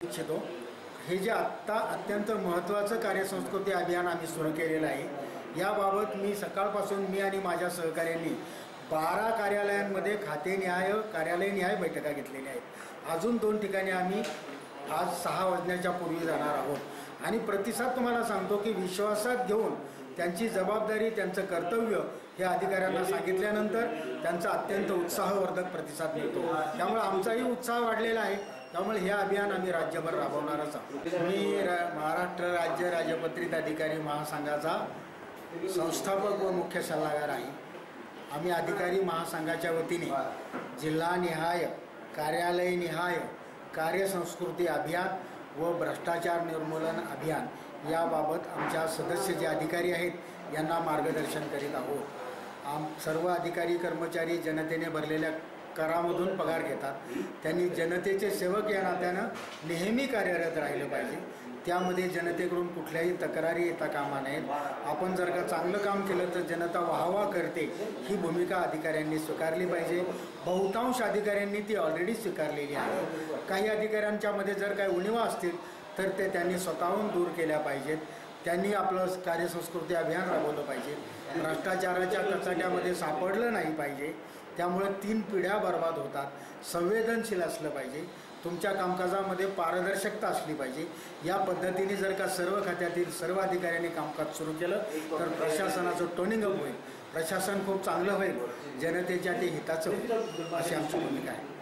इच्छितो हे जे आत्ता अत्यंत महत्त्वाचं कार्यसंस्कृती अभियान आम्ही सुरू केलेलं आहे याबाबत मी सकाळपासून मी आणि माझ्या सहकाऱ्यांनी 12 कार्यालयांमध्ये खातेनिहाय कार्यालयनिहाय बैठका घेतलेल्या आहेत। अजून 2 ठिकाणी आम्ही आज 6 वाजण्याच्या पूर्वी जाणार आहोत आणि प्रतिसाद तुम्हाला सांगतो की विश्वासात घेऊन त्यांची जबाबदारी त्यांचं कर्तव्य हे अधिकाऱ्यांना सांगितल्यानंतर त्यांचा अत्यंत उत्साहवर्धक प्रतिसाद मिळतो। त्यामुळे आमचाही उत्साह वाढलेला आहे। त्यामुळे हे अभियान आम्ही राज्यभर राबवणारच आहोत। मी महाराष्ट्र राज्य राजपत्रित अधिकारी महासंघाचा संस्थापक व मुख्य सल्लागार आहे। आम्ही अधिकारी महासंघाच्या वतीने जिल्हानिहाय कार्यालयनिहाय कार्यसंस्कृती अभियान व भ्रष्टाचार निर्मूलन अभियान याबाबत आमच्या सदस्य जे अधिकारी आहेत यांना मार्गदर्शन करीत आहोत। सर्व अधिकारी कर्मचारी जनतेने भरलेल्या करामधून पगार घेतात। त्यांनी जनतेचे सेवक या नात्यानं नेहमी कार्यरत राहिलं पाहिजे। त्यामध्ये जनतेकडून कुठल्याही तक्रारी येता कामा नयेत। आपण जर का चांगलं काम केलं तर जनता वाहवा करते ही भूमिका अधिकाऱ्यांनी स्वीकारली पाहिजे। बहुतांश अधिकाऱ्यांनी ती ऑलरेडी स्वीकारलेली आहे। काही अधिकाऱ्यांच्यामध्ये जर काही उणिवा असतील तर ते त्यांनी स्वतःहून दूर केल्या पाहिजेत। त्यांनी आपलं कार्यसंस्कृती अभियान राबवलं पाहिजे। भ्रष्टाचाराच्या कचाट्यामध्ये सापडलं नाही पाहिजे। त्यामुळे 3 पिढ्या बर्बाद होतात। संवेदनशील असलं पाहिजे। तुमच्या कामकाजामध्ये पारदर्शकता असली पाहिजे। या पद्धतीने जर का सर्व खात्यातील सर्व अधिकाऱ्यांनी कामकाज सुरू केलं तर प्रशासनाचं टोनिंग अप होईल। प्रशासन खूप चांगलं होईल। जनतेच्या ते हिताचं होईल अशी आमची भूमिका आहे।